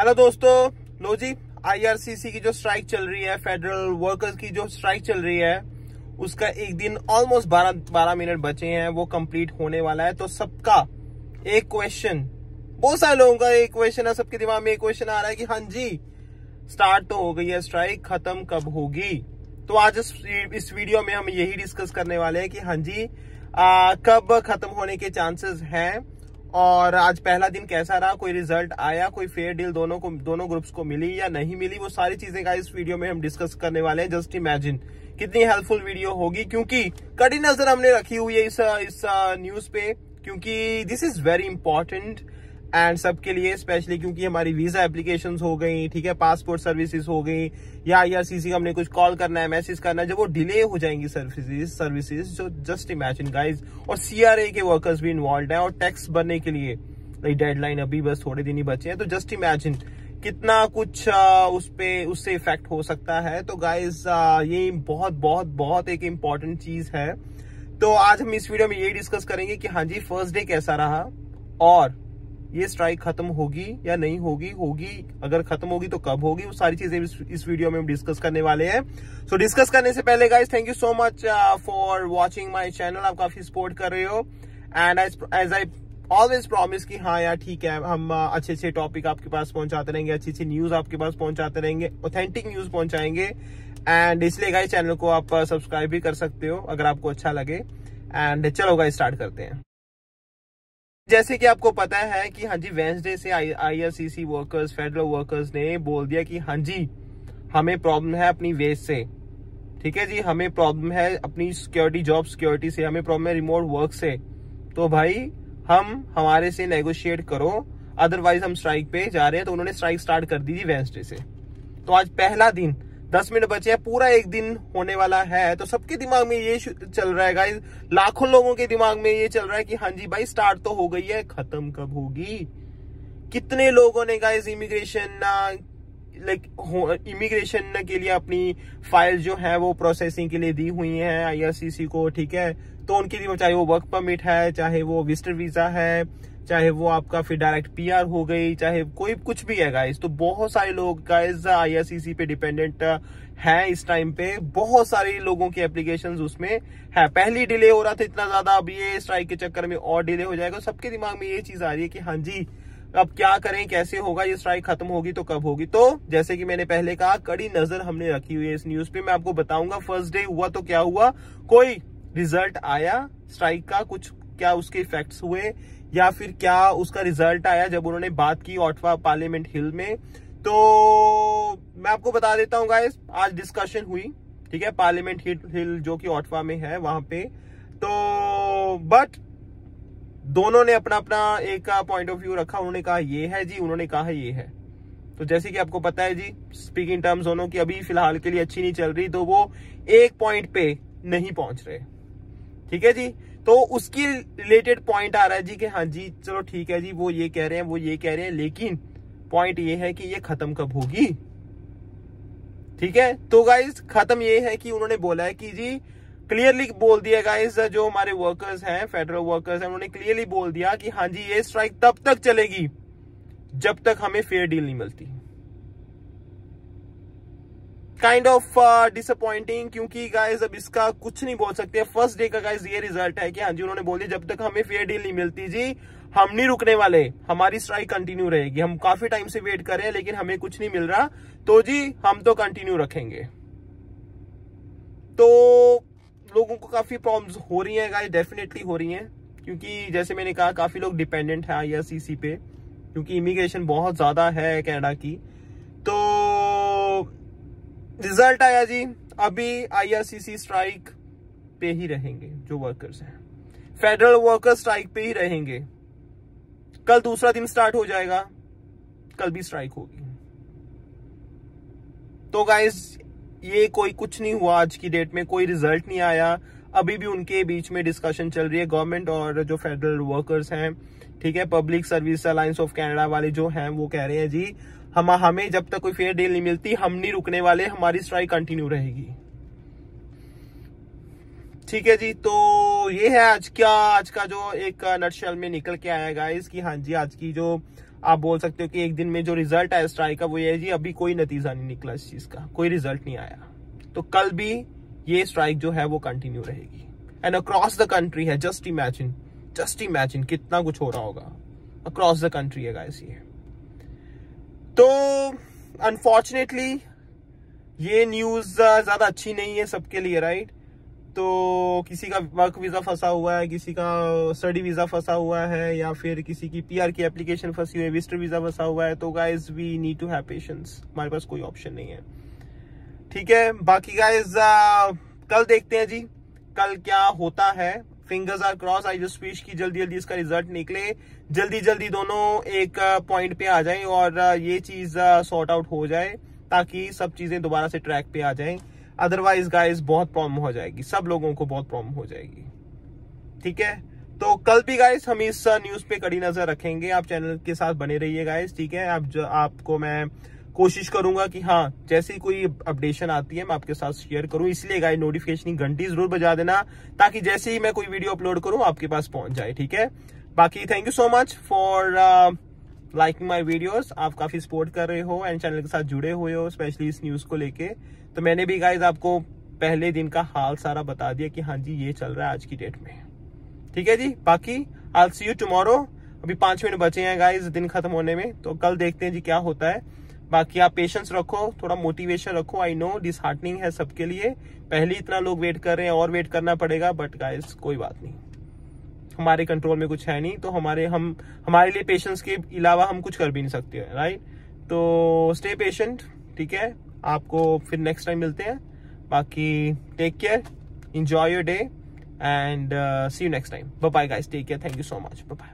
Hello दोस्तों, लो जी, IRCC की जो स्ट्राइक चल रही है, फेडरल वर्कर्स की जो स्ट्राइक चल रही है, उसका एक दिन ऑलमोस्ट 12 मिनट बचे हैं, वो कंप्लीट होने वाला है। तो सबका एक क्वेश्चन, बहुत सारे लोगों का एक क्वेश्चन है, सबके दिमाग में एक क्वेश्चन आ रहा है कि हाँ जी, स्टार्ट तो हो गई है स्ट्राइक, खत्म कब होगी। तो आज इस वीडियो में हम यही डिस्कस करने वाले हैं कि हाँ जी, कब खत्म होने के चांसेस हैं और आज पहला दिन कैसा रहा, कोई रिजल्ट आया, कोई फेयर डील दोनों ग्रुप्स को मिली या नहीं मिली, वो सारी चीजें का इस वीडियो में हम डिस्कस करने वाले हैं। जस्ट इमेजिन कितनी हेल्पफुल वीडियो होगी, क्योंकि कड़ी नजर हमने रखी हुई है इस न्यूज पे, क्योंकि this is very important and सबके लिए, स्पेशली क्योंकि हमारी वीजा एप्लीकेशंस हो गई, ठीक है, पासपोर्ट सर्विसेज हो गई, या आईआरसीसी का हमने कुछ कॉल करना है, मैसेज करना है, जब वो डिले हो जाएंगी सर्विसेज, जो जस्ट इमेजिन गाइज। और सीआरए के वर्कर्स भी इन्वॉल्व हैं और टैक्स भरने के लिए डेडलाइन अभी बस थोड़े दिन ही बचे हैं। तो जस्ट इमेजिन कितना कुछ उससे इफेक्ट हो सकता है। तो गाइज ये बहुत बहुत बहुत एक इम्पॉर्टेंट चीज है। तो आज हम इस वीडियो में ये डिस्कस करेंगे कि हाँ जी, फर्स्ट डे कैसा रहा और ये स्ट्राइक खत्म होगी या नहीं होगी, अगर खत्म होगी तो कब होगी, वो सारी चीजें इस वीडियो में हम डिस्कस करने वाले हैं। सो डिस्कस करने से पहले guys, thank you so much for watching my channel. आप काफी सपोर्ट कर रहे हो and as I always promise कि हाँ यार ठीक है, हम अच्छे टॉपिक आपके पास पहुंचाते रहेंगे, अच्छी न्यूज आपके पास पहुंचाते रहेंगे, ऑथेंटिक न्यूज पहुंचाएंगे। एंड इसलिए गाइस चैनल को आप सब्सक्राइब भी कर सकते हो अगर आपको अच्छा लगे। एंड चलो गाइस स्टार्ट करते हैं। जैसे कि आपको पता है कि हाँ जी, वेंसडे से आईआरसीसी वर्कर्स, फेडरल वर्कर्स ने बोल दिया कि हाँ जी, हमें प्रॉब्लम है अपनी वेज से, ठीक है जी, हमें प्रॉब्लम है अपनी सिक्योरिटी, जॉब सिक्योरिटी से, हमें प्रॉब्लम है रिमोट वर्क से। तो भाई हमारे से नेगोशिएट करो, अदरवाइज हम स्ट्राइक पे जा रहे हैं। तो उन्होंने स्ट्राइक स्टार्ट कर दी थी वेंसडे से। तो आज पहला दिन, 10 मिनट बचे हैं, पूरा एक दिन होने वाला है। तो सबके दिमाग में ये चल रहा है गाइस, लाखों लोगों के दिमाग में ये चल रहा है कि हाँ जी भाई, स्टार्ट तो हो गई है, खत्म कब होगी। कितने लोगों ने गाइस इमिग्रेशन के लिए अपनी फाइल जो है वो प्रोसेसिंग के लिए दी हुई है आईआरसीसी को, ठीक है। तो उनके लिए चाहे वो वर्क परमिट है, चाहे वो विजिटर वीजा है, चाहे वो आपका फिर डायरेक्ट पीआर हो गई, चाहे कोई कुछ भी है गाइस। तो बहुत सारे लोग गाइस आईआरसीसी पे डिपेंडेंट हैं इस टाइम पे। बहुत सारे लोगों की एप्लीकेशंस उसमें है। पहली डिले हो रहा था इतना ज्यादा, अब ये स्ट्राइक के चक्कर में और डिले हो जाएगा। सबके दिमाग में ये चीज आ रही है कि हाँ जी, अब क्या करें, कैसे होगा, ये स्ट्राइक खत्म होगी तो कब होगी। तो जैसे कि मैंने पहले कहा, कड़ी नजर हमने रखी हुई है इस न्यूज पे। मैं आपको बताऊंगा फर्स्ट डे हुआ तो क्या हुआ, कोई रिजल्ट आया स्ट्राइक का, कुछ क्या उसके इफेक्ट्स हुए, या फिर क्या उसका रिजल्ट आया जब उन्होंने बात की ऑटवा पार्लियामेंट हिल में। तो मैं आपको बता देता हूँ गाइस, आज डिस्कशन हुई, ठीक है, पार्लियामेंट हिल जो कि ऑटवा में है वहां पे। तो बट दोनों ने अपना अपना एक पॉइंट ऑफ व्यू रखा। उन्होंने कहा ये है जी, उन्होंने कहा ये है। तो जैसे कि आपको पता है जी, स्पीकिंग टर्म्स दोनों की अभी फिलहाल के लिए अच्छी नहीं चल रही, तो वो एक पॉइंट पे नहीं पहुंच रहे, ठीक है जी। तो उसकी रिलेटेड पॉइंट आ रहा है जी कि हाँ जी चलो ठीक है जी, वो ये कह रहे हैं, वो ये कह रहे हैं, लेकिन पॉइंट ये है कि ये खत्म कब होगी, ठीक है। तो गाइस खत्म ये है कि उन्होंने बोला है कि जी, क्लियरली बोल दिया गाइस, जो हमारे वर्कर्स हैं, फेडरल वर्कर्स हैं, उन्होंने क्लियरली बोल दिया कि हाँ जी, ये स्ट्राइक तब तक चलेगी जब तक हमें फेयर डील नहीं मिलती। काइंड ऑफ डिसअपॉइंटिंग, क्योंकि गाइस अब इसका कुछ नहीं बोल सकते। फर्स्ट डे का गाइस ये रिजल्ट है कि हाँ जी, उन्होंने बोल दिया जब तक हमें फेयर डील नहीं मिलती जी, हम नहीं रुकने वाले, हमारी स्ट्राइक कंटिन्यू रहेगी। हम काफी टाइम से वेट कर रहे हैं लेकिन हमें कुछ नहीं मिल रहा, तो जी हम तो कंटिन्यू रखेंगे। तो लोगों को काफी प्रॉब्लम्स हो रही हैं गाइस, डेफिनेटली हो रही हैं, क्योंकि जैसे मैंने कहा काफी लोग डिपेंडेंट है आईआरसीसी पे, क्योंकि इमिग्रेशन बहुत ज्यादा है कनाडा की। तो रिजल्ट आया जी, अभी आईआरसीसी स्ट्राइक पे ही रहेंगे जो वर्कर्स हैं, फेडरल वर्कर्स स्ट्राइक पे ही रहेंगे। कल दूसरा दिन स्टार्ट हो जाएगा, कल भी स्ट्राइक होगी। तो गाइस ये कोई कुछ नहीं हुआ, आज की डेट में कोई रिजल्ट नहीं आया। अभी भी उनके बीच में डिस्कशन चल रही है, गवर्नमेंट और जो फेडरल वर्कर्स हैं, ठीक है। Public service alliance of Canada वाले जो हैं वो कह रहे हैं जी, हमें जब तक कोई फेयर डील नहीं मिलती हम नहीं रुकने वाले, हमारी स्ट्राइक कंटिन्यू रहेगी, ठीक है जी। तो ये है आज का जो एक नटशेल में निकल के आया गाइस कि हाँ जी, आज की जो आप बोल सकते हो कि एक दिन में जो रिजल्ट आया स्ट्राइक का वो ये है जी, अभी कोई नतीजा नहीं निकला इस चीज का, कोई रिजल्ट नहीं आया। तो कल भी ये स्ट्राइक जो है वो कंटिन्यू रहेगी एंड अक्रॉस द कंट्री है। जस्ट इमेजिन कितना कुछ हो रहा होगा, अक्रॉस द कंट्री है गाइस ये। तो अनफॉर्चुनेटली ये न्यूज ज्यादा अच्छी नहीं है सबके लिए, राइट। तो किसी का वर्क वीजा फंसा हुआ है, किसी का स्टडी वीजा फंसा हुआ है, या फिर किसी की PR की एप्लीकेशन फंसी हुई है, विजिटर वीजा फंसा हुआ है। तो guys we need to have patience, हमारे पास कोई ऑप्शन नहीं है, ठीक है। बाकी गाइज कल देखते हैं जी कल क्या होता है। Fingers are crossed, I just wish की जल्दी जल्दी इसका रिजल्ट निकले, जल्दी दोनों एक पॉइंट पे आ जाए और ये चीज सॉर्ट आउट हो जाए, ताकि सब चीजें दोबारा से ट्रैक पे आ जाएं। अदरवाइज गाइस बहुत प्रॉब्लम हो जाएगी, सब लोगों को बहुत प्रॉब्लम हो जाएगी, ठीक है। तो कल भी गाइस हम इस न्यूज पे कड़ी नजर रखेंगे, आप चैनल के साथ बने रहिए गाइस, ठीक है। आपको मैं कोशिश करूंगा कि हाँ जैसे ही कोई अपडेशन आती है मैं आपके साथ शेयर करूं, इसलिए गाइस नोटिफिकेशन की घंटी जरूर बजा देना, ताकि जैसे ही मैं कोई वीडियो अपलोड करूं आपके पास पहुंच जाए, ठीक है। बाकी thank you so much for liking my videos, आप काफी सपोर्ट कर रहे हो एंड चैनल के साथ जुड़े हुए हो, स्पेशली इस न्यूज को लेके। तो मैंने भी गाइज आपको पहले दिन का हाल सारा बता दिया कि हाँ जी ये चल रहा है आज की डेट में, ठीक है जी। बाकी आई सी यू टुमारो, अभी 5 मिनट बचे हैं गाइज दिन खत्म होने में, तो कल देखते हैं जी क्या होता है। बाकी आप पेशेंस रखो, थोड़ा मोटिवेशन रखो, आई नो डिसहार्टनिंग है सबके लिए, पहले इतना लोग वेट कर रहे हैं और वेट करना पड़ेगा, बट गाइज कोई बात नहीं, हमारे कंट्रोल में कुछ है नहीं, तो हमारे लिए पेशेंस के अलावा हम कुछ कर भी नहीं सकते, राइट। तो स्टे पेशेंट, ठीक है। आपको फिर नेक्स्ट टाइम मिलते हैं। बाकी take care, enjoy your day and see you next time. Bye bye guys, take care, thank you so much, bye bye.